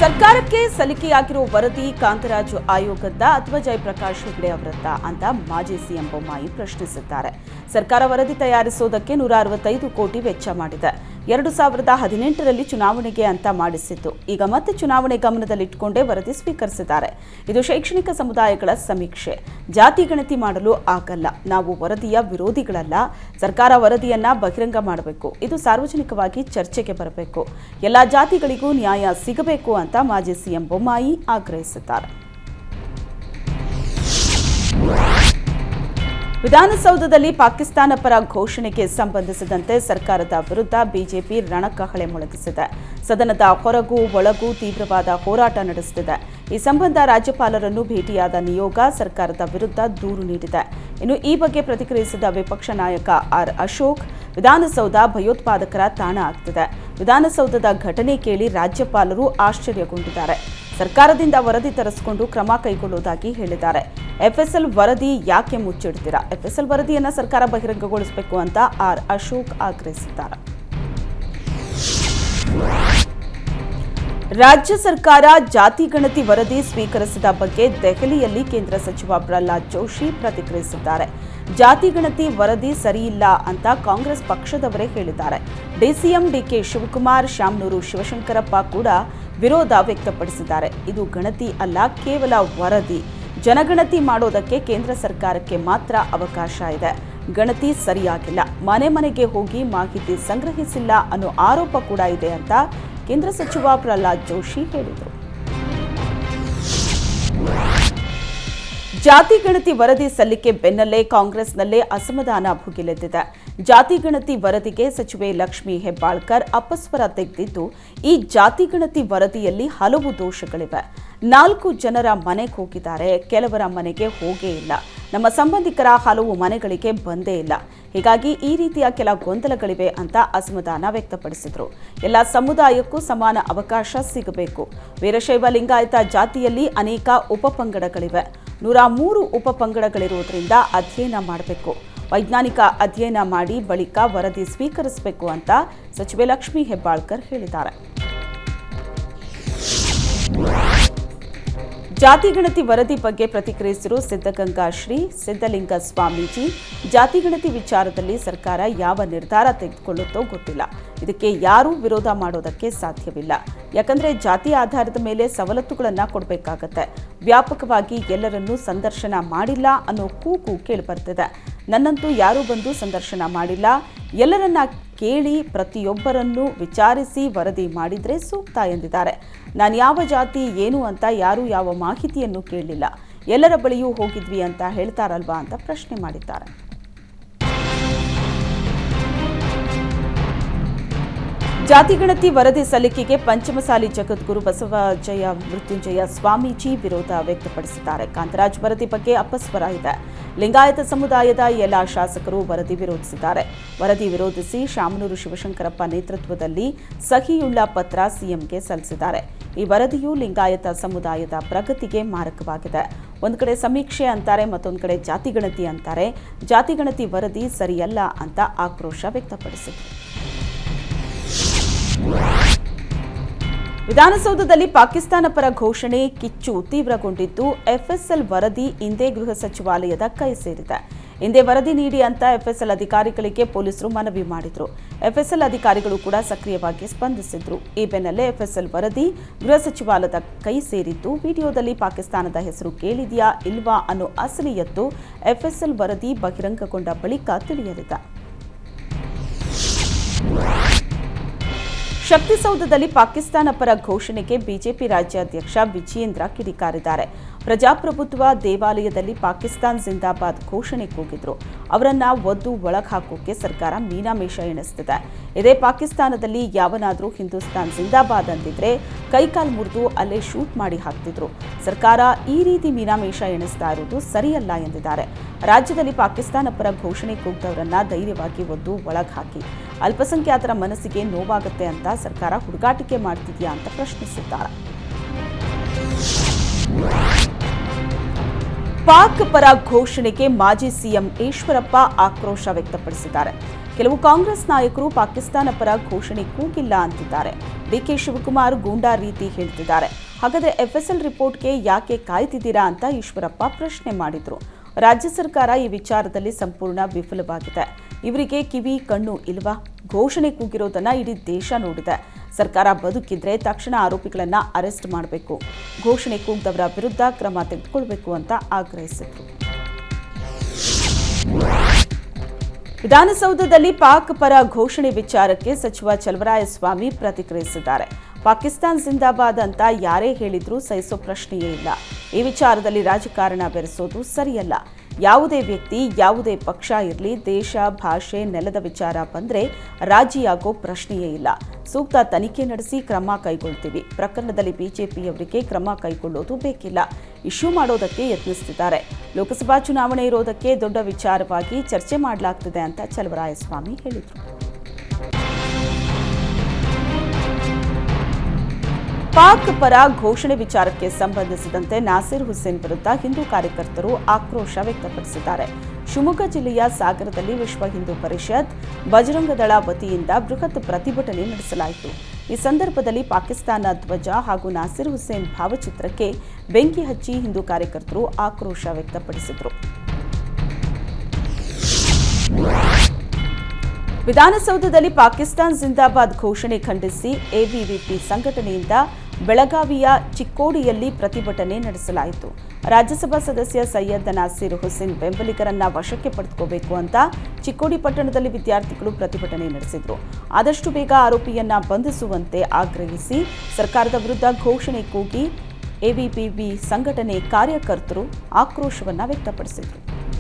ಸರ್ಕಾರಕ್ಕೆ ಸಲ್ಲಿಕೆಯಾಗಿರುವ ವರದಿ ಕಾಂತರಾಜು ಆಯೋಗದ ಅಥವಾ ಜಯಪ್ರಕಾಶ್ ಹೆಗಡೆ ಅವರದ್ದ ಅಂತ ಮಾಜಿ ಸಿಎಂ ಬೊಮ್ಮಾಯಿ ಪ್ರಶ್ನಿಸಿದ್ದಾರೆ. ಸರ್ಕಾರ ವರದಿ ತಯಾರಿಸುವುದಕ್ಕೆ 165 ಕೋಟಿ ವೆಚ್ಚ ಮಾಡಿದೆ. 2018ರಲ್ಲಿ ಚುನಾವಣೆಗೆ ಅಂತ ಮಾಡಿಸಿತ್ತು. ಈಗ ಮತ್ತೆ ಚುನಾವಣೆ ಗಮನದಲ್ಲಿಟ್ಟುಕೊಂಡೇ ವರದಿ ಸ್ವೀಕರಿಸಿದ್ದಾರೆ. ಇದು ಶೈಕ್ಷಣಿಕ ಸಮುದಾಯಗಳ ಸಮೀಕ್ಷೆ. ಜಾತಿ ಗಣತಿ ಮಾಡಲು ಆಗಲ್ಲ. ನಾವು ವರದಿಯ ವಿರೋಧಿಗಳಲ್ಲ. ಸರ್ಕಾರ ವರದಿಯನ್ನ ಬಹಿರಂಗ ಮಾಡಬೇಕು. ಇದು ಸಾರ್ವಜನಿಕವಾಗಿ ಚರ್ಚೆಗೆ ಬರಬೇಕು. ಎಲ್ಲ ಜಾತಿಗಳಿಗೂ ನ್ಯಾಯ ಸಿಗಬೇಕು ಅಂತ ಮಾಜಿ ಸಿಎಂ ಬೊಮ್ಮಾಯಿ ಆಗ್ರಹಿಸಿದ್ದಾರೆ. ವಿಧಾನಸೌಧದಲ್ಲಿ ಪಾಕಿಸ್ತಾನ ಪರ ಘೋಷಣೆಗೆ ಸಂಬಂಧಿಸಿದಂತೆ ಸರ್ಕಾರದ ವಿರುದ್ಧ ಬಿಜೆಪಿ ರಣಕಹಳೆ ಮೊಳಗಿಸಿದೆ. ಸದನದ ಹೊರಗೂ ಒಳಗೂ ತೀವ್ರವಾದ ಹೋರಾಟ ನಡೆಸುತ್ತಿದೆ. ಈ ಸಂಬಂಧ ರಾಜ್ಯಪಾಲರನ್ನು ಭೇಟಿಯಾದ ನಿಯೋಗ ಸರ್ಕಾರದ ವಿರುದ್ಧ ದೂರು ನೀಡಿದೆ. ಇನ್ನು ಈ ಬಗ್ಗೆ ಪ್ರತಿಕ್ರಿಯಿಸಿದ ವಿಪಕ್ಷ ನಾಯಕ ಆರ್ ಅಶೋಕ್, ವಿಧಾನಸೌಧ ಭಯೋತ್ಪಾದಕರ ತಾಣ ಆಗ್ತಿದೆ. ವಿಧಾನಸೌಧದ ಘಟನೆ ಕೇಳಿ ರಾಜ್ಯಪಾಲರು ಆಶ್ಚರ್ಯಗೊಂಡಿದ್ದಾರೆ. ಸರ್ಕಾರದಿಂದ ವರದಿ ತರಿಸಿಕೊಂಡು ಕ್ರಮ ಕೈಗೊಳ್ಳುವುದಾಗಿ ಹೇಳಿದ್ದಾರೆ. ಎಫ್ಎಸ್ಎಲ್ ವರದಿ ಯಾಕೆ ಮುಚ್ಚಿಡ್ತೀರಾ? ಎಫ್ಎಸ್ಎಲ್ ವರದಿಯನ್ನ ಸರ್ಕಾರ ಬಹಿರಂಗಗೊಳಿಸಬೇಕು ಅಂತ ಆರ್ ಅಶೋಕ್ ಆಗ್ರಹಿಸಿದ್ದಾರೆ. ರಾಜ್ಯ ಸರ್ಕಾರ ಜಾತಿ ಗಣತಿ ವರದಿ ಸ್ವೀಕರಿಸಿದ ಬಗ್ಗೆ ದೆಹಲಿಯಲ್ಲಿ ಕೇಂದ್ರ ಸಚಿವ ಪ್ರಹ್ಲಾದ್ ಜೋಶಿ ಪ್ರತಿಕ್ರಿಯಿಸಿದ್ದಾರೆ. ಜಾತಿ ಗಣತಿ ವರದಿ ಸರಿಯಿಲ್ಲ ಅಂತ ಕಾಂಗ್ರೆಸ್ ಪಕ್ಷದವರೇ ಹೇಳಿದ್ದಾರೆ. ಡಿಸಿಎಂ ಡಿಕೆ ಶಿವಕುಮಾರ್, ಶಾಮನೂರು ಶಿವಶಂಕರಪ್ಪ ಕೂಡ ವಿರೋಧ ವ್ಯಕ್ತಪಡಿಸಿದ್ದಾರೆ. ಇದು ಗಣತಿ ಅಲ್ಲ, ಕೇವಲ ವರದಿ. ಜನಗಣತಿ ಮಾಡೋದಕ್ಕೆ ಕೇಂದ್ರ ಸರ್ಕಾರಕ್ಕೆ ಮಾತ್ರ ಅವಕಾಶ ಇದೆ. ಗಣತಿ ಸರಿಯಾಗಿಲ್ಲ, ಮನೆ ಮನೆಗೆ ಹೋಗಿ ಮಾಹಿತಿ ಸಂಗ್ರಹಿಸಿಲ್ಲ ಅನ್ನೋ ಆರೋಪ ಕೂಡ ಇದೆ ಅಂತ ಕೇಂದ್ರ ಸಚಿವ ಪ್ರಹ್ಲಾದ್ ಜೋಶಿ ಹೇಳಿದರು. ಜಾತಿ ಗಣತಿ ವರದಿ ಸಲ್ಲಿಕೆ ಬೆನ್ನಲ್ಲೇ ಕಾಂಗ್ರೆಸ್ನಲ್ಲೇ ಅಸಮಾಧಾನ ಭುಗಿಲೆದ್ದಿದೆ. ಜಾತಿ ಗಣತಿ ವರದಿಗೆ ಸಚಿವೆ ಲಕ್ಷ್ಮೀ ಹೆಬ್ಬಾಳ್ಕರ್ ಅಪಸ್ವರ ತೆಗೆದಿದ್ದು, ಈ ಜಾತಿ ಗಣತಿ ವರದಿಯಲ್ಲಿ ಹಲವು ದೋಷಗಳಿವೆ. 4 ಜನರ ಮನೆಗೆ ಹೋಗಿದ್ದಾರೆ, ಕೆಲವರ ಮನೆಗೆ ಹೋಗೇ ಇಲ್ಲ. ನಮ್ಮ ಸಂಬಂಧಿಕರ ಹಲವು ಮನೆಗಳಿಗೆ ಬಂದೇ ಇಲ್ಲ. ಹೀಗಾಗಿ ಈ ರೀತಿಯ ಕೆಲ ಗೊಂದಲಗಳಿವೆ ಅಂತ ಅಸಮಾಧಾನ ವ್ಯಕ್ತಪಡಿಸಿದರು. ಎಲ್ಲ ಸಮುದಾಯಕ್ಕೂ ಸಮಾನ ಅವಕಾಶ ಸಿಗಬೇಕು. ವೀರಶೈವ ಲಿಂಗಾಯತ ಜಾತಿಯಲ್ಲಿ ಅನೇಕ ಉಪಪಂಗಡಗಳಿವೆ. 103 ಉಪಪಂಗಡಗಳಿರುವುದರಿಂದ ಅಧ್ಯಯನ ಮಾಡಬೇಕು. ವೈಜ್ಞಾನಿಕ ಅಧ್ಯಯನ ಮಾಡಿ ಬಳಿಕ ವರದಿ ಸ್ವೀಕರಿಸಬೇಕು ಅಂತ ಸಚಿವೆ ಲಕ್ಷ್ಮೀ ಹೆಬ್ಬಾಳ್ಕರ್ ಹೇಳಿದ್ದಾರೆ. ಜಾತಿ ಗಣತಿ ವರದಿ ಬಗ್ಗೆ ಪ್ರತಿಕ್ರಿಯಿಸಿರುವ ಸಿದ್ಧಗಂಗಾ ಶ್ರೀ ಸಿದ್ಧಲಿಂಗ ಸ್ವಾಮೀಜಿ, ಜಾತಿ ಗಣತಿ ವಿಚಾರದಲ್ಲಿ ಸರ್ಕಾರ ಯಾವ ನಿರ್ಧಾರ ತೆಗೆದುಕೊಳ್ಳುತ್ತೋ ಗೊತ್ತಿಲ್ಲ. ಇದಕ್ಕೆ ಯಾರೂ ವಿರೋಧ ಮಾಡೋದಕ್ಕೆ ಸಾಧ್ಯವಿಲ್ಲ. ಯಾಕಂದ್ರೆ ಜಾತಿ ಆಧಾರದ ಮೇಲೆ ಸವಲತ್ತುಗಳನ್ನು ಕೊಡಬೇಕಾಗತ್ತೆ. ವ್ಯಾಪಕವಾಗಿ ಎಲ್ಲರನ್ನೂ ಸಂದರ್ಶನ ಮಾಡಿಲ್ಲ ಅನ್ನೋ ಕೂಗು ಕೇಳಿಬರ್ತಿದೆ. ನನ್ನಂತೂ ಯಾರೂ ಬಂದು ಸಂದರ್ಶನ ಮಾಡಿಲ್ಲ. ಎಲ್ಲರನ್ನ ಕೇಳಿ ಪ್ರತಿಯೊಬ್ಬರನ್ನು ವಿಚಾರಿಸಿ ವರದಿ ಮಾಡಿದ್ರೆ ಸೂಕ್ತ ಎಂದಿದ್ದಾರೆ. ನಾನು ಯಾವ ಜಾತಿ ಏನು ಅಂತ ಯಾರೂ ಯಾವ ಮಾಹಿತಿಯನ್ನು ಕೇಳಲಿಲ್ಲ. ಎಲ್ಲರ ಬಳಿಯೂ ಹೋಗಿದ್ವಿ ಅಂತ ಹೇಳ್ತಾರಲ್ವಾ ಅಂತ ಪ್ರಶ್ನೆ ಮಾಡಿದ್ದಾರೆ. ಜಾತಿ ಗಣತಿ ವರದಿ ಸಲ್ಲಿಕೆಗೆ ಪಂಚಮಸಾಲಿ ಜಗದ್ಗುರು ಬಸವಜಯ ಮೃತ್ಯುಂಜಯ ಸ್ವಾಮೀಜಿ ವಿರೋಧ ವ್ಯಕ್ತಪಡಿಸಿದ್ದಾರೆ. ಕಾಂತರಾಜ್ ವರದಿ ಬಗ್ಗೆ ಅಪಸ್ವರ ಇದೆ. ಲಿಂಗಾಯತ ಸಮುದಾಯದ ಎಲ್ಲ ಶಾಸಕರು ವರದಿ ವಿರೋಧಿಸಿದ್ದಾರೆ. ವರದಿ ವಿರೋಧಿಸಿ ಶಾಮನೂರು ಶಿವಶಂಕರಪ್ಪ ನೇತೃತ್ವದಲ್ಲಿ ಸಹಿಯುಳ್ಳ ಪತ್ರ ಸಿಎಂಗೆ ಸಲ್ಲಿಸಿದ್ದಾರೆ. ಈ ವರದಿಯು ಲಿಂಗಾಯತ ಸಮುದಾಯದ ಪ್ರಗತಿಗೆ ಮಾರಕವಾಗಿದೆ. ಒಂದು ಕಡೆ ಸಮೀಕ್ಷೆ ಅಂತಾರೆ, ಮತ್ತೊಂದು ಕಡೆ ಜಾತಿ ಗಣತಿ ಅಂತಾರೆ. ಜಾತಿ ಗಣತಿ ವರದಿ ಸರಿಯಲ್ಲ ಅಂತ ಆಕ್ರೋಶ ವ್ಯಕ್ತಪಡಿಸಿದರು. ವಿಧಾನಸೌಧದಲ್ಲಿ ಪಾಕಿಸ್ತಾನ ಪರ ಘೋಷಣೆ ಕಿಚ್ಚು ತೀವ್ರಗೊಂಡಿದ್ದು, ಎಫ್ಎಸ್ಎಲ್ ವರದಿ ಇಂದೇ ಗೃಹ ಸಚಿವಾಲಯದ ಕೈ ಸೇರಿದೆ. ಇಂದೇ ವರದಿ ನೀಡಿ ಅಂತ ಎಫ್ಎಸ್ಎಲ್ ಅಧಿಕಾರಿಗಳಿಗೆ ಪೊಲೀಸರು ಮನವಿ ಮಾಡಿದ್ರು. ಎಫ್ಎಸ್ಎಲ್ ಅಧಿಕಾರಿಗಳು ಕೂಡ ಸಕ್ರಿಯವಾಗಿ ಸ್ಪಂದಿಸಿದ್ರು. ಈ ಬೆನ್ನಲ್ಲೇ ಎಫ್ಎಸ್ಎಲ್ ವರದಿ ಗೃಹ ಸಚಿವಾಲಯದ ಕೈ ಸೇರಿದ್ದು, ವಿಡಿಯೋದಲ್ಲಿ ಪಾಕಿಸ್ತಾನದ ಹೆಸರು ಕೇಳಿದೆಯಾ ಇಲ್ವಾ ಅನ್ನೋ ಅಸಲಿಯತ್ತು ಎಫ್ಎಸ್ಎಲ್ ವರದಿ ಬಹಿರಂಗಗೊಂಡ ಬಳಿಕ ತಿಳಿಯಲಿದೆ. ಶಕ್ತಿಸೌಧದಲ್ಲಿ ಪಾಕಿಸ್ತಾನ ಪರ ಘೋಷಣೆಗೆ ಬಿಜೆಪಿ ರಾಜ್ಯಾಧ್ಯಕ್ಷ ವಿಜಯೇಂದ್ರ ಕಿಡಿಕಾರಿದ್ದಾರೆ. ಪ್ರಜಾಪ್ರಭುತ್ವ ದೇವಾಲಯದಲ್ಲಿ ಪಾಕಿಸ್ತಾನ್ ಜಿಂದಾಬಾದ್ ಘೋಷಣೆ ಕೂಗಿದ್ರು. ಅವರನ್ನ ಒದ್ದು ಒಳಗೆ ಹಾಕೋಕೆ ಸರ್ಕಾರ ಮೀನಾಮೇಷ ಎಣಿಸುತ್ತಿದೆ. ಇದೇ ಪಾಕಿಸ್ತಾನದಲ್ಲಿ ಯಾವನಾದರೂ ಹಿಂದೂಸ್ತಾನ್ ಜಿಂದಾಬಾದ್ ಅಂದಿದ್ರೆ ಕೈಕಾಲು ಮುರಿದು ಅಲ್ಲೇ ಶೂಟ್ ಮಾಡಿ ಹಾಕ್ತಿದ್ರು. ಸರ್ಕಾರ ಈ ರೀತಿ ಮೀನಾಮೇಷ ಎಣಿಸ್ತಾ ಇರುವುದು ಸರಿಯಲ್ಲ ಎಂದಿದ್ದಾರೆ. ರಾಜ್ಯದಲ್ಲಿ ಪಾಕಿಸ್ತಾನ ಪರ ಘೋಷಣೆ ಕೂಗ್ದವರನ್ನ ಧೈರ್ಯವಾಗಿ ಒದ್ದು ಒಳಗೆ ಹಾಕಿ. ಅಲ್ಪಸಂಖ್ಯಾತರ ಮನಸ್ಸಿಗೆ ನೋವಾಗುತ್ತೆ ಅಂತ ಸರ್ಕಾರ ಹುಡುಗಾಟಿಕೆ ಮಾಡ್ತಿದೆಯಾ ಅಂತ ಪ್ರಶ್ನಿಸಿದ್ದಾರೆ. ಪಾಕ್ ಪರ ಘೋಷಣೆಗೆ ಮಾಜಿ ಸಿಎಂ ಈಶ್ವರಪ್ಪ ಆಕ್ರೋಶ ವ್ಯಕ್ತಪಡಿಸಿದ್ದಾರೆ. ಕೆಲವು ಕಾಂಗ್ರೆಸ್ ನಾಯಕರು ಪಾಕಿಸ್ತಾನ ಪರ ಘೋಷಣೆ ಕೂಗಿಲ್ಲ ಅಂತಿದ್ದಾರೆ. ಡಿಕೆ ಶಿವಕುಮಾರ್ ಗೂಂಡಾ ರೀತಿ ಹೇಳ್ತಿದ್ದಾರೆ. ಹಾಗಾದರೆ ಎಫ್ಎಸ್ಎಲ್ ರಿಪೋರ್ಟ್ಗೆ ಯಾಕೆ ಕಾಯ್ತಿದ್ದೀರಾ ಅಂತ ಈಶ್ವರಪ್ಪ ಪ್ರಶ್ನೆ ಮಾಡಿದ್ರು. ರಾಜ್ಯ ಸರ್ಕಾರ ಈ ವಿಚಾರದಲ್ಲಿ ಸಂಪೂರ್ಣ ವಿಫಲವಾಗಿದೆ. ಇವರಿಗೆ ಕಿವಿ ಕಣ್ಣು ಇಲ್ವಾ? ಘೋಷಣೆ ಕೂಗಿರೋದನ್ನ ಇಡೀ ದೇಶ ನೋಡಿದೆ. ಸರ್ಕಾರ ಬದುಕಿದ್ರೆ ತಕ್ಷಣ ಆರೋಪಿಗಳನ್ನ ಅರೆಸ್ಟ್ ಮಾಡಬೇಕು, ಘೋಷಣೆ ಕೂಗಿದವರ ವಿರುದ್ಧ ಕ್ರಮ ತೆಗೆದುಕೊಳ್ಳಬೇಕು ಅಂತ ಆಗ್ರಹಿಸಿದ್ರು. ವಿಧಾನಸೌಧದಲ್ಲಿ ಪಾಕ್ ಪರ ಘೋಷಣೆ ವಿಚಾರಕ್ಕೆ ಸಚಿವ ಚಲುವರಾಯಸ್ವಾಮಿ ಪ್ರತಿಕ್ರಿಯಿಸಿದ್ದಾರೆ. ಪಾಕಿಸ್ತಾನ್ ಜಿಂದಾಬಾದ್ ಅಂತ ಯಾರೇ ಹೇಳಿದ್ರೂ ಸಹಿಸೋ ಪ್ರಶ್ನೆಯೇ ಇಲ್ಲ. ಈ ವಿಚಾರದಲ್ಲಿ ರಾಜಕಾರಣ ಬೆರೆಸೋದು ಸರಿಯಲ್ಲ. ಯಾವುದೇ ವ್ಯಕ್ತಿ, ಯಾವುದೇ ಪಕ್ಷ ಇರಲಿ, ದೇಶ, ಭಾಷೆ, ನೆಲದ ವಿಚಾರ ಬಂದರೆ ರಾಜಿಯಾಗೋ ಪ್ರಶ್ನೆಯೇ ಇಲ್ಲ. ಸೂಕ್ತ ತನಿಖೆ ನಡೆಸಿ ಕ್ರಮ ಕೈಗೊಳ್ತೀವಿ. ಪ್ರಕರಣದಲ್ಲಿ ಬಿಜೆಪಿಯವರಿಗೆ ಕ್ರಮ ಕೈಗೊಳ್ಳೋದು ಬೇಕಿಲ್ಲ. ಇಶ್ಯೂ ಮಾಡೋದಕ್ಕೆ ಯತ್ನಿಸುತ್ತಿದ್ದಾರೆ. ಲೋಕಸಭಾ ಚುನಾವಣೆ ಇರೋದಕ್ಕೆ ದೊಡ್ಡ ವಿಚಾರವಾಗಿ ಚರ್ಚೆ ಮಾಡಲಾಗ್ತಿದೆ ಅಂತ ಚಲುವರಾಯಸ್ವಾಮಿ ಹೇಳಿದರು. ಪಾಕ್ ಪರ ಘೋಷಣೆ ವಿಚಾರಕ್ಕೆ ಸಂಬಂಧಿಸಿದಂತೆ ನಾಸಿರ್ ಹುಸೇನ್ ವಿರುದ್ಧ ಹಿಂದೂ ಕಾರ್ಯಕರ್ತರು ಆಕ್ರೋಶ ವ್ಯಕ್ತಪಡಿಸಿದ್ದಾರೆ. ಶಿವಮೊಗ್ಗ ಜಿಲ್ಲೆಯ ಸಾಗರದಲ್ಲಿ ವಿಶ್ವ ಹಿಂದೂ ಪರಿಷತ್, ಬಜರಂಗದಳ ವತಿಯಿಂದ ಬೃಹತ್ ಪ್ರತಿಭಟನೆ ನಡೆಸಲಾಯಿತು. ಈ ಸಂದರ್ಭದಲ್ಲಿ ಪಾಕಿಸ್ತಾನ ಧ್ವಜ ಹಾಗೂ ನಾಸಿರ್ ಹುಸೇನ್ ಭಾವಚಿತ್ರಕ್ಕೆ ಬೆಂಕಿ ಹಚ್ಚಿ ಹಿಂದೂ ಕಾರ್ಯಕರ್ತರು ಆಕ್ರೋಶ ವ್ಯಕ್ತಪಡಿಸಿದರು. ವಿಧಾನಸೌಧದಲ್ಲಿ ಪಾಕಿಸ್ತಾನ್ ಜಿಂದಾಬಾದ್ ಘೋಷಣೆ ಖಂಡಿಸಿ ಎಬಿವಿಪಿ ಸಂಘಟನೆಯಿಂದ ಬೆಳಗಾವಿಯ ಚಿಕ್ಕೋಡಿಯಲ್ಲಿ ಪ್ರತಿಭಟನೆ ನಡೆಸಲಾಯಿತು. ರಾಜ್ಯಸಭಾ ಸದಸ್ಯ ಸೈಯದ್ ನಾಸಿರ್ ಹುಸೇನ್ ಬೆಂಬಲಿಗರನ್ನ ವಶಕ್ಕೆ ಪಡೆದುಕೋಬೇಕು ಅಂತ ಚಿಕ್ಕೋಡಿ ಪಟ್ಟಣದಲ್ಲಿ ವಿದ್ಯಾರ್ಥಿಗಳು ಪ್ರತಿಭಟನೆ ನಡೆಸಿದರು. ಆದಷ್ಟು ಬೇಗ ಆರೋಪಿಯನ್ನ ಬಂಧಿಸುವಂತೆ ಆಗ್ರಹಿಸಿ ಸರ್ಕಾರದ ವಿರುದ್ಧ ಘೋಷಣೆ ಕೂಗಿ ಎಬಿವಿಪಿ ಸಂಘಟನೆ ಕಾರ್ಯಕರ್ತರು ಆಕ್ರೋಶವನ್ನ ವ್ಯಕ್ತಪಡಿಸಿದರು.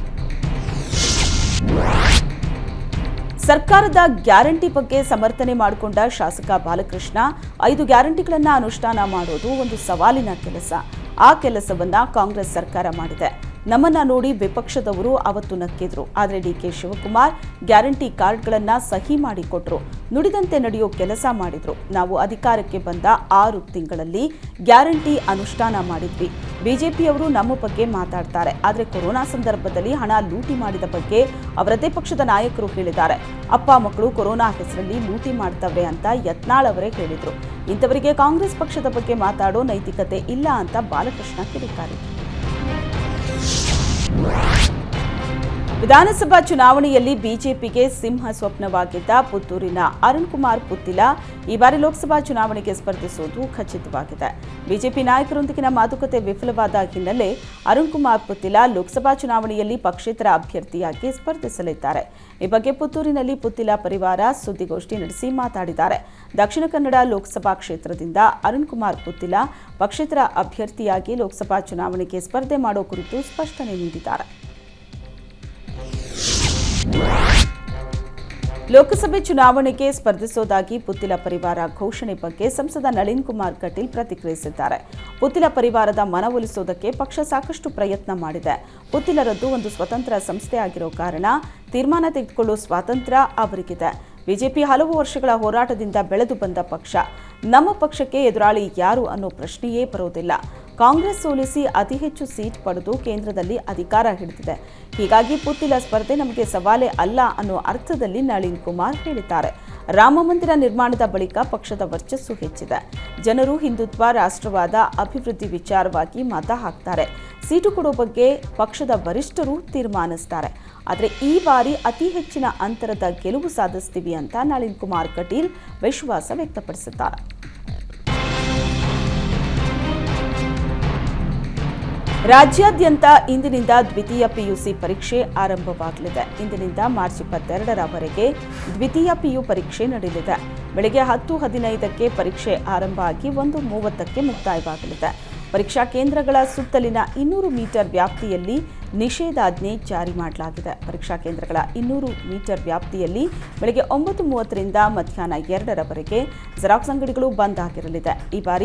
ಸರ್ಕಾರದ ಗ್ಯಾರಂಟಿ ಬಗ್ಗೆ ಸಮರ್ಥನೆ ಮಾಡಿಕೊಂಡ ಶಾಸಕ ಬಾಲಕೃಷ್ಣ 5 ಗ್ಯಾರಂಟಿಗಳನ್ನು ಅನುಷ್ಠಾನ ಮಾಡೋದು ಒಂದು ಸವಾಲಿನ ಕೆಲಸ. ಆ ಕೆಲಸವನ್ನ ಕಾಂಗ್ರೆಸ್ ಸರ್ಕಾರ ಮಾಡಿದೆ. ನಮ್ಮನ್ನ ನೋಡಿ ವಿಪಕ್ಷದವರು ಅವತ್ತು ನಕ್ಕಿದ್ರು. ಆದರೆ ಡಿಕೆ ಶಿವಕುಮಾರ್ ಗ್ಯಾರಂಟಿ ಕಾರ್ಡ್ಗಳನ್ನು ಸಹಿ ಮಾಡಿಕೊಟ್ರು, ನುಡಿದಂತೆ ನಡೆಯೋ ಕೆಲಸ ಮಾಡಿದ್ರು. ನಾವು ಅಧಿಕಾರಕ್ಕೆ ಬಂದ 6 ತಿಂಗಳಲ್ಲಿ ಗ್ಯಾರಂಟಿ ಅನುಷ್ಠಾನ ಮಾಡಿದ್ವಿ. ಬಿಜೆಪಿಯವರು ನಮ್ಮ ಬಗ್ಗೆ ಮಾತಾಡ್ತಾರೆ, ಆದರೆ ಕೊರೋನಾ ಸಂದರ್ಭದಲ್ಲಿ ಹಣ ಲೂಟಿ ಮಾಡಿದ ಬಗ್ಗೆ ಅವರದೇ ಪಕ್ಷದ ನಾಯಕರು ಹೇಳಿದ್ದಾರೆ. ಅಪ್ಪ ಮಕ್ಕಳು ಕೊರೋನಾ ಹೆಸರಲ್ಲಿ ಲೂಟಿ ಮಾಡ್ತವ್ರೆ ಅಂತ ಯತ್ನಾಳ್ ಅವರೇ ಹೇಳಿದ್ರು. ಇಂಥವರಿಗೆ ಕಾಂಗ್ರೆಸ್ ಪಕ್ಷದ ಬಗ್ಗೆ ಮಾತಾಡೋ ನೈತಿಕತೆ ಇಲ್ಲ ಅಂತ ಬಾಲಕೃಷ್ಣ ಕಿಡಿಕಾರಿದರು. ವಿಧಾನಸಭಾ ಚುನಾವಣೆಯಲ್ಲಿ ಬಿಜೆಪಿಗೆ ಸಿಂಹ ಸ್ವಪ್ನವಾಗಿದ್ದ ಪುತ್ತೂರಿನ ಅರುಣ್ ಕುಮಾರ್ ಪುತ್ತಿಲ ಈ ಬಾರಿ ಲೋಕಸಭಾ ಚುನಾವಣೆಗೆ ಸ್ಪರ್ಧಿಸುವುದು ಖಚಿತವಾಗಿದೆ. ಬಿಜೆಪಿ ನಾಯಕರೊಂದಿಗಿನ ಮಾತುಕತೆ ವಿಫಲವಾದ ಹಿನ್ನೆಲೆ ಅರುಣ್ ಕುಮಾರ್ ಪುತ್ತಿಲ ಲೋಕಸಭಾ ಚುನಾವಣೆಯಲ್ಲಿ ಪಕ್ಷೇತರ ಅಭ್ಯರ್ಥಿಯಾಗಿ ಸ್ಪರ್ಧಿಸಲಿದ್ದಾರೆ. ಈ ಬಗ್ಗೆ ಪುತ್ತೂರಿನಲ್ಲಿ ಪುತ್ತಿಲ ಪರಿವಾರ ಸುದ್ದಿಗೋಷ್ಠಿ ನಡೆಸಿ ಮಾತಾಡಿದ್ದಾರೆ. ದಕ್ಷಿಣ ಕನ್ನಡ ಲೋಕಸಭಾ ಕ್ಷೇತ್ರದಿಂದ ಅರುಣ್ ಕುಮಾರ್ ಪುತ್ತಿಲ ಪಕ್ಷೇತರ ಅಭ್ಯರ್ಥಿಯಾಗಿ ಲೋಕಸಭಾ ಚುನಾವಣೆಗೆ ಸ್ಪರ್ಧೆ ಮಾಡೋ ಕುರಿತು ಸ್ಪಷ್ಟನೆ ನೀಡಿದ್ದಾರೆ. ಲೋಕಸಭೆ ಚುನಾವಣೆಗೆ ಸ್ಪರ್ಧಿಸೋದಾಗಿ ಪುತ್ತಿಲ ಪರಿವಾರ ಘೋಷಣೆ ಬಗ್ಗೆ ಸಂಸದ ನಳಿನ್ ಕುಮಾರ್ ಕಟೀಲ್ ಪ್ರತಿಕ್ರಿಯಿಸಿದ್ದಾರೆ. ಪುತ್ತಿಲ ಪರಿವಾರದ ಮನವೊಲಿಸೋದಕ್ಕೆ ಪಕ್ಷ ಸಾಕಷ್ಟು ಪ್ರಯತ್ನ ಮಾಡಿದೆ. ಪುತ್ತಿಲರದ್ದು ಒಂದು ಸ್ವತಂತ್ರ ಸಂಸ್ಥೆ ಆಗಿರೋ ಕಾರಣ ತೀರ್ಮಾನ ತೆಗೆದುಕೊಳ್ಳುವ ಸ್ವಾತಂತ್ರ್ಯ ಅವರಿಗಿದೆ. ಬಿಜೆಪಿ ಹಲವು ವರ್ಷಗಳ ಹೋರಾಟದಿಂದ ಬೆಳೆದು ಬಂದ ಪಕ್ಷ. ನಮ್ಮ ಪಕ್ಷಕ್ಕೆ ಎದುರಾಳಿ ಯಾರು ಅನ್ನೋ ಪ್ರಶ್ನೆಯೇ ಬರೋದಿಲ್ಲ. ಕಾಂಗ್ರೆಸ್ ಸೋಲಿಸಿ ಅತಿ ಹೆಚ್ಚು ಸೀಟ್ ಪಡೆದು ಕೇಂದ್ರದಲ್ಲಿ ಅಧಿಕಾರ ಹಿಡಿದಿದೆ. ಹೀಗಾಗಿ ಪುತ್ತಿಲ ಸ್ಪರ್ಧೆ ನಮಗೆ ಸವಾಲೇ ಅಲ್ಲ ಅನ್ನೋ ಅರ್ಥದಲ್ಲಿ ನಳಿನ್ ಕುಮಾರ್ ಹೇಳಿದ್ದಾರೆ. ರಾಮ ಮಂದಿರ ನಿರ್ಮಾಣದ ಬಳಿಕ ಪಕ್ಷದ ವರ್ಚಸ್ಸು ಹೆಚ್ಚಿದೆ. ಜನರು ಹಿಂದುತ್ವ, ರಾಷ್ಟ್ರವಾದ, ಅಭಿವೃದ್ಧಿ ವಿಚಾರವಾಗಿ ಮತ ಹಾಕ್ತಾರೆ. ಸೀಟು ಕೊಡೋ ಬಗ್ಗೆ ಪಕ್ಷದ ವರಿಷ್ಠರು ತೀರ್ಮಾನಿಸ್ತಾರೆ. ಆದರೆ ಈ ಬಾರಿ ಅತಿ ಹೆಚ್ಚಿನ ಅಂತರದ ಗೆಲುವು ಸಾಧಿಸ್ತೀವಿ ಅಂತ ನಳಿನ್ ಕುಮಾರ್ ಕಟೀಲ್ ವಿಶ್ವಾಸ ವ್ಯಕ್ತಪಡಿಸಿದ್ದಾರೆ. ರಾಜ್ಯಾದ್ಯಂತ ಇಂದಿನಿಂದ ದ್ವಿತೀಯ ಪಿಯುಸಿ ಪರೀಕ್ಷೆ ಆರಂಭವಾಗಲಿದೆ. ಇಂದಿನಿಂದ ಮಾರ್ಚ್ 22ರವರೆಗೆ ದ್ವಿತೀಯ ಪಿಯು ಪರೀಕ್ಷೆ ನಡೆಯಲಿದೆ. ಬೆಳಗ್ಗೆ 10:15ಕ್ಕೆ ಪರೀಕ್ಷೆ ಆರಂಭ ಆಗಿ 1:30ಕ್ಕೆ ಮುಕ್ತಾಯವಾಗಲಿದೆ. ಪರೀಕ್ಷಾ ಕೇಂದ್ರಗಳ ಸುತ್ತಲಿನ 200 ಮೀಟರ್ ವ್ಯಾಪ್ತಿಯಲ್ಲಿ ನಿಷೇಧಾಜ್ಞೆ ಜಾರಿ ಮಾಡಲಾಗಿದೆ. ಪರೀಕ್ಷಾ ಕೇಂದ್ರಗಳ 200 ಮೀಟರ್ ವ್ಯಾಪ್ತಿಯಲ್ಲಿ ಬೆಳಗ್ಗೆ 9:30ರಿಂದ ಮಧ್ಯಾಹ್ನ 2ರವರೆಗೆ ಜೆರಾಕ್ಸ್ ಅಂಗಡಿಗಳು ಬಂದ್ ಆಗಿರಲಿದೆ. ಈ ಬಾರಿ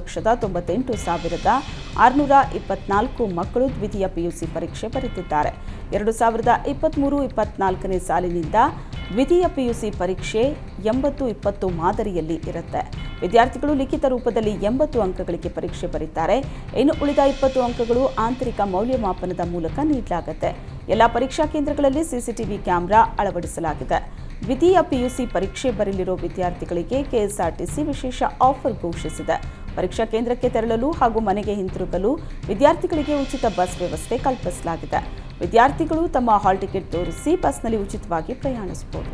6,98,624 ಮಕ್ಕಳು ದ್ವಿತೀಯ ಪಿಯುಸಿ ಪರೀಕ್ಷೆ ಬರೆದಿದ್ದಾರೆ. 2023-24ನೇ ಸಾಲಿನಿಂದ ದ್ವಿತೀಯ ಪಿಯುಸಿ ಪರೀಕ್ಷೆ 80-20 ಮಾದರಿಯಲ್ಲಿ ಇರುತ್ತೆ. ವಿದ್ಯಾರ್ಥಿಗಳು ಲಿಖಿತ ರೂಪದಲ್ಲಿ 80 ಅಂಕಗಳಿಗೆ ಪರೀಕ್ಷೆ ಬರೀತಾರೆ. ಇನ್ನು ಉಳಿದ 20 ಅಂಕಗಳು ಆಂತರಿಕ ಮೌಲ್ಯಮಾಪನದ ಮೂಲಕ ನೀಡಲಾಗುತ್ತೆ. ಎಲ್ಲ ಪರೀಕ್ಷಾ ಕೇಂದ್ರಗಳಲ್ಲಿ ಸಿಸಿಟಿವಿ ಕ್ಯಾಮೆರಾ ಅಳವಡಿಸಲಾಗಿದೆ. ದ್ವಿತೀಯ ಪಿಯುಸಿ ಪರೀಕ್ಷೆ ಬರೆಯಲಿರೋ ವಿದ್ಯಾರ್ಥಿಗಳಿಗೆ ಕೆಎಸ್ಆರ್ಟಿಸಿ ವಿಶೇಷ ಆಫರ್ ಘೋಷಿಸಿದೆ. ಪರೀಕ್ಷಾ ಕೇಂದ್ರಕ್ಕೆ ತೆರಳಲು ಹಾಗೂ ಮನೆಗೆ ಹಿಂತಿರುಗಲು ವಿದ್ಯಾರ್ಥಿಗಳಿಗೆ ಉಚಿತ ಬಸ್ ವ್ಯವಸ್ಥೆ ಕಲ್ಪಿಸಲಾಗಿದೆ. ವಿದ್ಯಾರ್ಥಿಗಳು ತಮ್ಮ ಹಾಲ್ ಟಿಕೆಟ್ ತೋರಿಸಿ ಬಸ್ನಲ್ಲಿ ಉಚಿತವಾಗಿ ಪ್ರಯಾಣಿಸಬಹುದು.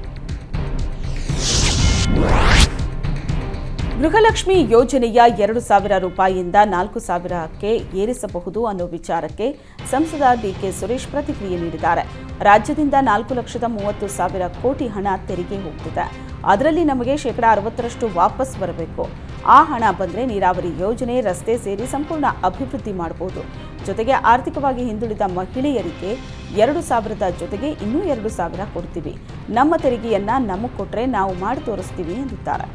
ಗೃಹಲಕ್ಷ್ಮಿ ಯೋಜನೆಯ 2,000 ರೂಪಾಯಿಯಿಂದ 4,000ಕ್ಕೆ ಏರಿಸಬಹುದು ಅನ್ನೋ ವಿಚಾರಕ್ಕೆ ಸಂಸದ ಡಿಕೆ ಸುರೇಶ್ ಪ್ರತಿಕ್ರಿಯೆ ನೀಡಿದ್ದಾರೆ. ರಾಜ್ಯದಿಂದ 4,30,000 ಕೋಟಿ ಹಣ ತೆರಿಗೆ ಹೋಗ್ತಿದೆ. ಅದರಲ್ಲಿ ನಮಗೆ ಶೇಕಡಾ 60ರಷ್ಟು ವಾಪಸ್ ಬರಬೇಕು. ಆ ಹಣ ಬಂದರೆ ನೀರಾವರಿ ಯೋಜನೆ, ರಸ್ತೆ ಸೇರಿ ಸಂಪೂರ್ಣ ಅಭಿವೃದ್ಧಿ ಮಾಡಬಹುದು. ಜೊತೆಗೆ ಆರ್ಥಿಕವಾಗಿ ಹಿಂದುಳಿದ ಮಹಿಳೆಯರಿಗೆ 2,000ದ ಜೊತೆಗೆ ಇನ್ನೂ 2,000 ಕೊಡ್ತೀವಿ. ನಮ್ಮ ತೆರಿಗೆಯನ್ನ ನಮಗೆ ಕೊಟ್ಟರೆ ನಾವು ಮಾಡಿ ತೋರಿಸ್ತೀವಿ ಎಂದಿದ್ದಾರೆ.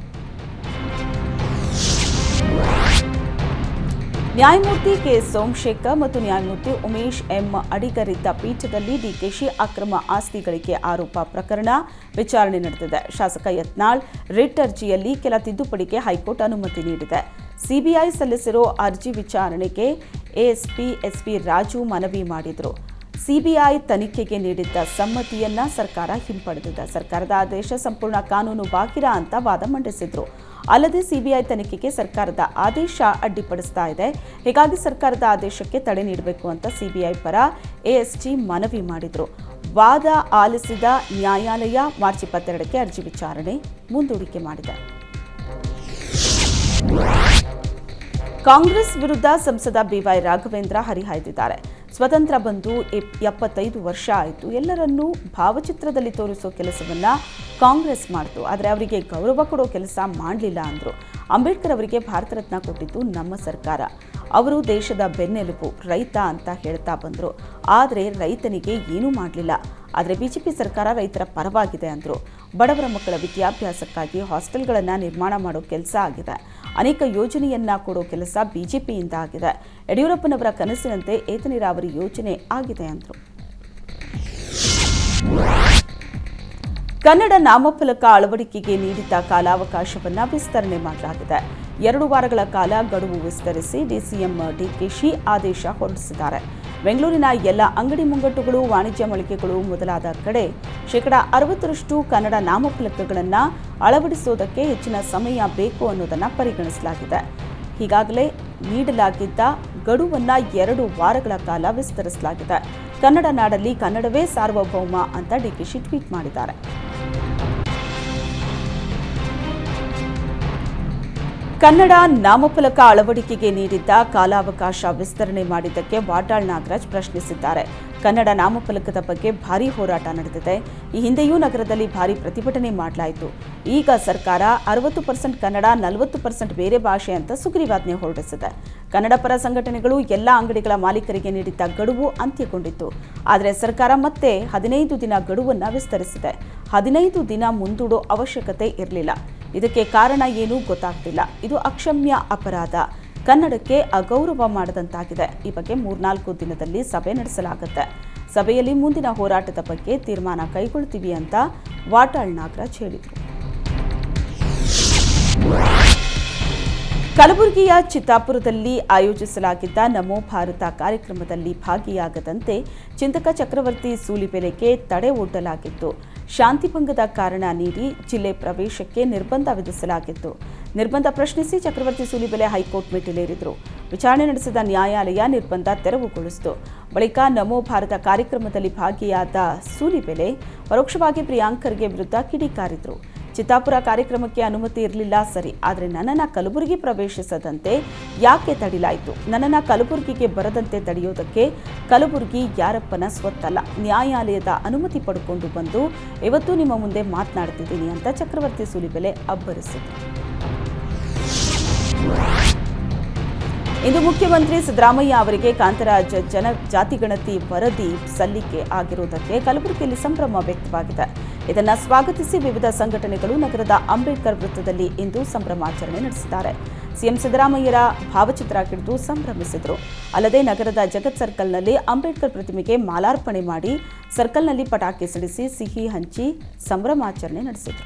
ನ್ಯಾಯಮೂರ್ತಿ ಕೆ ಸೋಮಶೇಖರ್ ಮತ್ತು ನ್ಯಾಯಮೂರ್ತಿ ಉಮೇಶ್ ಎಂ ಅಡಿಗರಿದ್ದ ಪೀಠದಲ್ಲಿ ಡಿಕೆಶಿ ಅಕ್ರಮ ಆಸ್ತಿ ಗಳಿಕೆ ಆರೋಪ ಪ್ರಕರಣ ವಿಚಾರಣೆ ನಡೆದಿದೆ. ಶಾಸಕ ಯತ್ನಾಳ್ ರಿಟ್ ಅರ್ಜಿಯಲ್ಲಿ ಕೆಲ ತಿದ್ದುಪಡಿಗೆ ಹೈಕೋರ್ಟ್ ಅನುಮತಿ ನೀಡಿದೆ. ಸಿಬಿಐ ಸಲ್ಲಿಸಿರೋ ಅರ್ಜಿ ವಿಚಾರಣೆಗೆ ಎಎಸ್ಪಿ ಎಸ್ಪಿ ರಾಜು ಮನವಿ ಮಾಡಿದರು. ಸಿಬಿಐ ತನಿಖೆಗೆ ನೀಡಿದ್ದ ಸಮ್ಮತಿಯನ್ನ ಸರ್ಕಾರ ಹಿಂಪಡೆದಿದೆ. ಸರ್ಕಾರದ ಆದೇಶ ಸಂಪೂರ್ಣ ಕಾನೂನು ಬಾಹಿರ ಅಂತ ವಾದ ಮಂಡಿಸಿದ್ರು. ಅಲ್ಲದೆ ಸಿಬಿಐ ತನಿಖೆಗೆ ಸರ್ಕಾರದ ಆದೇಶ ಅಡ್ಡಿಪಡಿಸ್ತಾ ಇದೆ. ಹೀಗಾಗಿ ಸರ್ಕಾರದ ಆದೇಶಕ್ಕೆ ತಡೆ ನೀಡಬೇಕು ಅಂತ ಸಿಬಿಐ ಪರ ಎಎಸ್ಜಿ ಮನವಿ ಮಾಡಿದ್ರು. ವಾದ ಆಲಿಸಿದ ನ್ಯಾಯಾಲಯ ಮಾರ್ಚ್ 22ಕ್ಕೆ ಅರ್ಜಿ ವಿಚಾರಣೆ ಮುಂದೂಡಿಕೆ ಮಾಡಿದೆ. ಕಾಂಗ್ರೆಸ್ ವಿರುದ್ಧ ಸಂಸದ ಬಿವೈ ರಾಘವೇಂದ್ರ ಹರಿಹಾಯ್ದಿದ್ದಾರೆ. ಸ್ವತಂತ್ರ ಬಂದು 75 ವರ್ಷ ಆಯಿತು. ಎಲ್ಲರನ್ನೂ ಭಾವಚಿತ್ರದಲ್ಲಿ ತೋರಿಸೋ ಕೆಲಸವನ್ನ ಕಾಂಗ್ರೆಸ್ ಮಾಡಿತು. ಆದರೆ ಅವರಿಗೆ ಗೌರವ ಕೊಡೋ ಕೆಲಸ ಮಾಡಲಿಲ್ಲ ಅಂದರು. ಅಂಬೇಡ್ಕರ್ ಅವರಿಗೆ ಭಾರತ ರತ್ನ ಕೊಟ್ಟಿದ್ದು ನಮ್ಮ ಸರ್ಕಾರ. ಅವರು ದೇಶದ ಬೆನ್ನೆಲುಬು, ರೈತ ಅಂತ ಹೇಳ್ತಾ ಬಂದರು. ಆದರೆ ರೈತನಿಗೆ ಏನೂ ಮಾಡಲಿಲ್ಲ. ಆದರೆ ಬಿಜೆಪಿ ಸರ್ಕಾರ ರೈತರ ಪರವಾಗಿದೆ ಅಂದರು. ಬಡವರ ಮಕ್ಕಳ ವಿದ್ಯಾಭ್ಯಾಸಕ್ಕಾಗಿ ಹಾಸ್ಟೆಲ್ಗಳನ್ನು ನಿರ್ಮಾಣ ಮಾಡೋ ಕೆಲಸ ಆಗಿದೆ. ಅನೇಕ ಯೋಜನೆಯನ್ನ ಕೊಡೋ ಕೆಲಸ ಬಿಜೆಪಿಯಿಂದ ಆಗಿದೆ. ಯಡಿಯೂರಪ್ಪನವರ ಕನಸಿನಂತೆ ಏತ ನೀರಾವರಿ ಯೋಜನೆ ಆಗಿದೆ ಅಂದರು. ಕನ್ನಡ ನಾಮಫಲಕ ಅಳವಡಿಕೆಗೆ ನೀಡಿದ್ದ ಕಾಲಾವಕಾಶವನ್ನು ವಿಸ್ತರಣೆ ಮಾಡಲಾಗಿದೆ. 2 ವಾರಗಳ ಕಾಲ ಗಡುವು ವಿಸ್ತರಿಸಿ ಡಿಸಿಎಂ ಡಿಕೆಶಿ ಆದೇಶ ಹೊರಡಿಸಿದ್ದಾರೆ. ಬೆಂಗಳೂರಿನ ಎಲ್ಲ ಅಂಗಡಿ ಮುಂಗಟ್ಟುಗಳು, ವಾಣಿಜ್ಯ ಮಳಿಗೆಗಳು ಮೊದಲಾದ ಕಡೆ ಶೇಕಡಾ 60ರಷ್ಟು ಕನ್ನಡ ನಾಮಫಲಕಗಳನ್ನು ಅಳವಡಿಸುವುದಕ್ಕೆ ಹೆಚ್ಚಿನ ಸಮಯ ಬೇಕು ಅನ್ನೋದನ್ನು ಪರಿಗಣಿಸಲಾಗಿದೆ. ಈಗಾಗಲೇ ನೀಡಲಾಗಿದ್ದ ಗಡುವನ್ನು 2 ವಾರಗಳ ಕಾಲ ವಿಸ್ತರಿಸಲಾಗಿದೆ. ಕನ್ನಡ ನಾಡಲ್ಲಿ ಕನ್ನಡವೇ ಸಾರ್ವಭೌಮ ಅಂತ ಡಿಕೆಶಿ ಟ್ವೀಟ್ ಮಾಡಿದ್ದಾರೆ. ಕನ್ನಡ ನಾಮಫಲಕ ಅಳವಡಿಕೆಗೆ ನೀಡಿದ್ದ ಕಾಲಾವಕಾಶ ವಿಸ್ತರಣೆ ಮಾಡಿದ್ದಕ್ಕೆ ವಾಟಾಳ್ ನಾಗರಾಜ್ ಪ್ರಶ್ನಿಸಿದ್ದಾರೆ. ಕನ್ನಡ ನಾಮಫಲಕದ ಬಗ್ಗೆ ಭಾರೀ ಹೋರಾಟ ನಡೆದಿದೆ. ಈ ಹಿಂದೆಯೂ ನಗರದಲ್ಲಿ ಭಾರೀ ಪ್ರತಿಭಟನೆ ಮಾಡಲಾಯಿತು. ಈಗ ಸರ್ಕಾರ 60% ಕನ್ನಡ, 40% ಬೇರೆ ಭಾಷೆ ಅಂತ ಸುಗ್ರೀವಾಜ್ಞೆ ಹೊರಡಿಸಿದೆ. ಕನ್ನಡ ಪರ ಸಂಘಟನೆಗಳು ಎಲ್ಲ ಅಂಗಡಿಗಳ ಮಾಲೀಕರಿಗೆ ನೀಡಿದ್ದ ಗಡುವು ಅಂತ್ಯಗೊಂಡಿತ್ತು. ಆದರೆ ಸರ್ಕಾರ ಮತ್ತೆ 15 ದಿನ ಗಡುವನ್ನು ವಿಸ್ತರಿಸಿದೆ. 15 ದಿನ ಮುಂದೂಡೋ ಅವಶ್ಯಕತೆ ಇರಲಿಲ್ಲ. ಇದಕ್ಕೆ ಕಾರಣ ಏನೂ ಗೊತ್ತಾಗ್ತಿಲ್ಲ. ಇದು ಅಕ್ಷಮ್ಯ ಅಪರಾಧ, ಕನ್ನಡಕ್ಕೆ ಅಗೌರವ ಮಾಡದಂತಾಗಿದೆ. ಈ ಬಗ್ಗೆ 3-4 ದಿನದಲ್ಲಿ ಸಭೆ ನಡೆಸಲಾಗುತ್ತೆ. ಸಭೆಯಲ್ಲಿ ಮುಂದಿನ ಹೋರಾಟದ ಬಗ್ಗೆ ತೀರ್ಮಾನ ಕೈಗೊಳ್ಳುತ್ತೀವಿ ಅಂತ ವಾಟಾಳ್ ನಾಗರಾಜ್ ಹೇಳಿದರು. ಕಲಬುರಗಿಯ ಚಿತ್ತಾಪುರದಲ್ಲಿ ಆಯೋಜಿಸಲಾಗಿದ್ದ ನಮೋ ಭಾರತ ಕಾರ್ಯಕ್ರಮದಲ್ಲಿ ಭಾಗಿಯಾಗದಂತೆ ಚಿಂತಕ ಚಕ್ರವರ್ತಿ ಸೂಲಿಬೆಲೆಗೆ ತಡೆ ಒಡ್ಡಲಾಗಿತ್ತು. ಶಾಂತಿಭಂಗದ ಕಾರಣ ನೀಡಿ ಜಿಲ್ಲೆ ಪ್ರವೇಶಕ್ಕೆ ನಿರ್ಬಂಧ ವಿಧಿಸಲಾಗಿತ್ತು. ನಿರ್ಬಂಧ ಪ್ರಶ್ನಿಸಿ ಚಕ್ರವರ್ತಿ ಸೂಲಿಬೆಲೆ ಹೈಕೋರ್ಟ್ ಮೆಟ್ಟಿಲೇರಿದ್ರು. ವಿಚಾರಣೆ ನಡೆಸಿದ ನ್ಯಾಯಾಲಯ ನಿರ್ಬಂಧ ತೆರವುಗೊಳಿಸಿತು. ಬಳಿಕ ನಮೋ ಭಾರತ ಕಾರ್ಯಕ್ರಮದಲ್ಲಿ ಭಾಗಿಯಾದ ಸೂಲಿಬೆಲೆ ಪರೋಕ್ಷವಾಗಿ ಪ್ರಿಯಾಂಕರ್ಗೆ ವಿರುದ್ಧ ಕಿಡಿಕಾರಿದ್ರು. ಚಿತ್ತಾಪುರ ಕಾರ್ಯಕ್ರಮಕ್ಕೆ ಅನುಮತಿ ಇರಲಿಲ್ಲ ಸರಿ, ಆದರೆ ನನ್ನನ್ನು ಕಲಬುರಗಿ ಪ್ರವೇಶಿಸದಂತೆ ಯಾಕೆ ತಡೆಯಲಾಯಿತು? ನನ್ನನ್ನು ಕಲಬುರಗಿಗೆ ಬರದಂತೆ ತಡೆಯೋದಕ್ಕೆ ಕಲಬುರಗಿ ಯಾರಪ್ಪನ ಸ್ವತ್ತಲ್ಲ. ನ್ಯಾಯಾಲಯದ ಅನುಮತಿ ಪಡ್ಕೊಂಡು ಬಂದು ಇವತ್ತು ನಿಮ್ಮ ಮುಂದೆ ಮಾತನಾಡ್ತಿದ್ದೀನಿ ಅಂತ ಚಕ್ರವರ್ತಿ ಸೂಲಿಬೆಲೆ ಅಬ್ಬರಿಸಿದರು. ಇಂದು ಮುಖ್ಯಮಂತ್ರಿ ಸಿದ್ದರಾಮಯ್ಯ ಅವರಿಗೆ ಕಾಂತರಾಜ್ ಜಾತಿಗಣತಿ ವರದಿ ಸಲ್ಲಿಕೆ ಆಗಿರುವುದಕ್ಕೆ ಕಲಬುರಗಿಯಲ್ಲಿ ಸಂಭ್ರಮ ವ್ಯಕ್ತವಾಗಿದೆ. ಇದನ್ನು ಸ್ವಾಗತಿಸಿ ವಿವಿಧ ಸಂಘಟನೆಗಳು ನಗರದ ಅಂಬೇಡ್ಕರ್ ವೃತ್ತದಲ್ಲಿ ಇಂದು ಸಂಭ್ರಮಾಚರಣೆ ನಡೆಸಿದ್ದಾರೆ. ಸಿಎಂ ಸಿದ್ದರಾಮಯ್ಯರ ಭಾವಚಿತ್ರ ಹಿಡಿದು ಸಂಭ್ರಮಿಸಿದರು. ಅಲ್ಲದೆ ನಗರದ ಜಗತ್ ಸರ್ಕಲ್ನಲ್ಲಿ ಅಂಬೇಡ್ಕರ್ ಪ್ರತಿಮೆಗೆ ಮಾಲಾರ್ಪಣೆ ಮಾಡಿ ಸರ್ಕಲ್ನಲ್ಲಿ ಪಟಾಕಿ ಸಿಡಿಸಿ ಸಿಹಿ ಹಂಚಿ ಸಂಭ್ರಮಾಚರಣೆ ನಡೆಸಿದರು.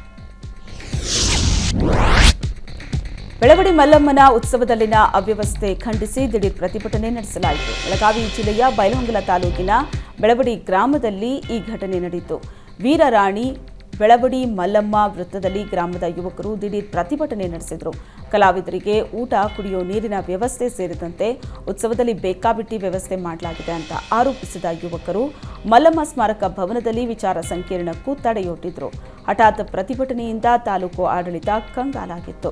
ಬೆಳವಡಿ ಮಲ್ಲಮ್ಮನ ಉತ್ಸವದಲ್ಲಿನ ಅವ್ಯವಸ್ಥೆ ಖಂಡಿಸಿ ದಿಢೀರ್ ಪ್ರತಿಭಟನೆ ನಡೆಸಲಾಯಿತು. ಬೆಳಗಾವಿ ಜಿಲ್ಲೆಯ ಬೈಲಹೊಂಗಲ ತಾಲೂಕಿನ ಬೆಳವಡಿ ಗ್ರಾಮದಲ್ಲಿ ಈ ಘಟನೆ ನಡೆಯಿತು. ವೀರರಾಣಿ ಬೆಳವಡಿ ಮಲ್ಲಮ್ಮ ವೃತ್ತದಲ್ಲಿ ಗ್ರಾಮದ ಯುವಕರು ದಿಢೀರ್ ಪ್ರತಿಭಟನೆ ನಡೆಸಿದರು. ಕಲಾವಿದರಿಗೆ ಊಟ, ಕುಡಿಯೋ ನೀರಿನ ವ್ಯವಸ್ಥೆ ಸೇರಿದಂತೆ ಉತ್ಸವದಲ್ಲಿ ಬೇಕಾಬಿಟ್ಟಿ ವ್ಯವಸ್ಥೆ ಮಾಡಲಾಗಿದೆ ಅಂತ ಆರೋಪಿಸಿದ ಯುವಕರು ಮಲ್ಲಮ್ಮ ಸ್ಮಾರಕ ಭವನದಲ್ಲಿ ವಿಚಾರ ಸಂಕಿರಣಕ್ಕೂ ತಡೆಯೊಡ್ಡಿದ್ರು. ಹಠಾತ್ ಪ್ರತಿಭಟನೆಯಿಂದ ತಾಲೂಕು ಆಡಳಿತ ಕಂಗಾಲಾಗಿತ್ತು.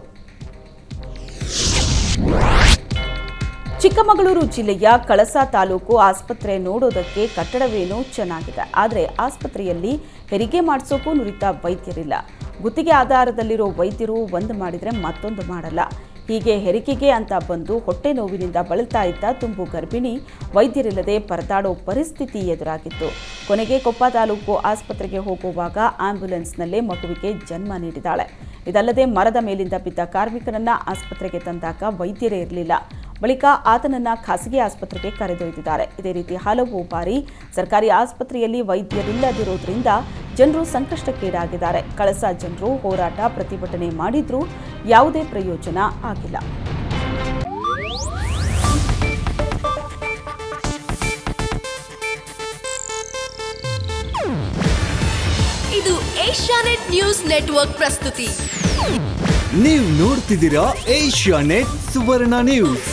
ಚಿಕ್ಕಮಗಳೂರು ಜಿಲ್ಲೆಯ ಕಳಸಾ ತಾಲೂಕು ಆಸ್ಪತ್ರೆ ನೋಡೋದಕ್ಕೆ ಕಟ್ಟಡವೇನೋ ಚೆನ್ನಾಗಿದೆ. ಆದರೆ ಆಸ್ಪತ್ರೆಯಲ್ಲಿ ಹೆರಿಗೆ ಮಾಡಿಸೋಕ್ಕೂ ನುರಿತ ವೈದ್ಯರಿಲ್ಲ. ಗುತ್ತಿಗೆ ಆಧಾರದಲ್ಲಿರೋ ವೈದ್ಯರು ಒಂದು ಮಾಡಿದರೆ ಮತ್ತೊಂದು ಮಾಡಲ್ಲ. ಹೀಗೆ ಹೆರಿಗೆಗೆ ಅಂತ ಬಂದು ಹೊಟ್ಟೆ ನೋವಿನಿಂದ ಬಳಲ್ತಾ ಇದ್ದ ತುಂಬು ಗರ್ಭಿಣಿ ವೈದ್ಯರಿಲ್ಲದೆ ಪರದಾಡೋ ಪರಿಸ್ಥಿತಿ ಎದುರಾಗಿತ್ತು. ಕೊನೆಗೆ ಕೊಪ್ಪ ತಾಲೂಕು ಆಸ್ಪತ್ರೆಗೆ ಹೋಗುವಾಗ ಆಂಬ್ಯುಲೆನ್ಸ್ನಲ್ಲೇ ಮಗುವಿಗೆ ಜನ್ಮ ನೀಡಿದ್ದಾಳೆ. ಇದಲ್ಲದೆ ಮರದ ಮೇಲಿಂದ ಬಿದ್ದ ಕಾರ್ಮಿಕನನ್ನ ಆಸ್ಪತ್ರೆಗೆ ತಂದಾಗ ವೈದ್ಯರೇ ಇರಲಿಲ್ಲ. ಬಳಿಕ ಆತನನ್ನ ಖಾಸಗಿ ಆಸ್ಪತ್ರೆಗೆ ಕರೆದೊಯ್ದಿದ್ದಾರೆ. ಇದೇ ರೀತಿ ಹಲವು ಬಾರಿ ಸರ್ಕಾರಿ ಆಸ್ಪತ್ರೆಯಲ್ಲಿ ವೈದ್ಯರಿಲ್ಲದಿರೋದ್ರಿಂದ ಜನರು ಸಂಕಷ್ಟಕ್ಕೀಡಾಗಿದ್ದಾರೆ. ಕಳಸಾ ಜನರು ಹೋರಾಟ, ಪ್ರತಿಭಟನೆ ಮಾಡಿದ್ರೂ ಯಾವುದೇ ಪ್ರಯೋಜನ ಆಗಿಲ್ಲ. ಇದು ಏಷ್ಯಾನೆಟ್ ನ್ಯೂಸ್ ನೆಟ್ವರ್ಕ್ ಪ್ರಸ್ತುತಿ. ನೀವು ನೋಡ್ತಿದ್ದೀರಾ ಏಷ್ಯಾನೆಟ್ ಸುವರ್ಣ ನ್ಯೂಸ್.